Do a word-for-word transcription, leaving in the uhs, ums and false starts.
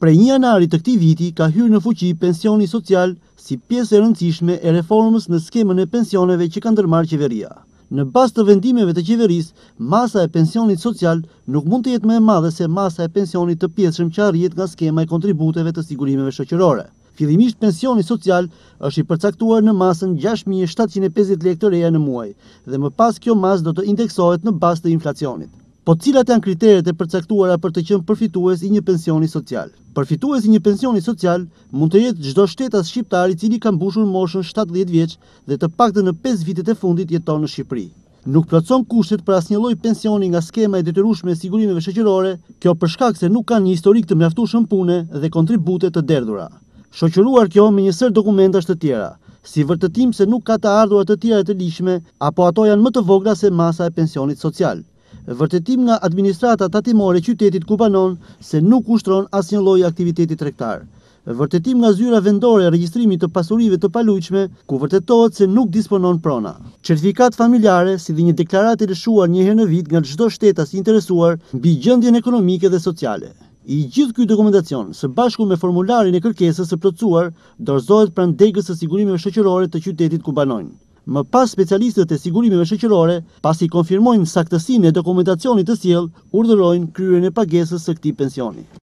Prej një janari të këtij viti ka hyrë në fuqi pensioni social si pjesë e rëndësishme e reformës në skemën e pensioneve që ka ndërmarrë qeveria. Në bazë të vendimeve të qeverisë, masa e pensionit social nuk mund të jetë më e madhe se masa e pensionit të pjesshëm që arrihet nga skema e kontributeve të sigurimeve shoqërore. Fillimisht pensioni social është i përcaktuar në masën gjashtë mijë e shtatëqind e pesëdhjetë lekë të reja në muaj dhe më pas kjo masë do të indeksohet në bazë të inflacionit. Po cilat janë kriteret e përcaktuara për të qenë përfitues i një pensioni social? Përfitues i një pensioni social mund të jetë çdo shtetas shqiptar i cili ka mbushur moshën shtatëdhjetë vjeç dhe të paktën në pesë vitet e fundit jeton në Shqipëri. Nuk plotëson kushtet për asnjë lloj pensioni nga skema e detyrueshme e sigurimeve shoqërore, kjo për shkak se nuk kanë një historik të mjaftueshëm pune dhe kontribute të derdhura. Shoqëruar kjo me një sër dokumentash të tjera, si vërtetim se nuk ka të ardhurat të tjera të lishme, apo ato janë më të vogla se masa e pensionit social. Vërtetim nga administrata tatimore e qytetit ku banon se nuk ushtron asnjë lloj aktiviteti tregtar. Vërtetim nga zyra vendore e regjistrimit të pasurive të palujshme, ku vërtetohet se nuk disponon prona. Certifikat familjare, si dhe një deklaratë e lëshuar një herë në vit nga çdo shtetas i interesuar mbi gjendjen ekonomike dhe sociale. I gjithë ky dokumentacion, së bashku me formularin e kërkesës së plotësuar, dorëzohet pranë degës së sigurimeve shoqërore të qytetit ku banojnë. Më pas specialistët e sigurimeve shoqërore, pasi konfirmojnë saktësinë e dokumentacionit të sjellë, urdhërojnë kryerjen e pagesës së këtij pensioni.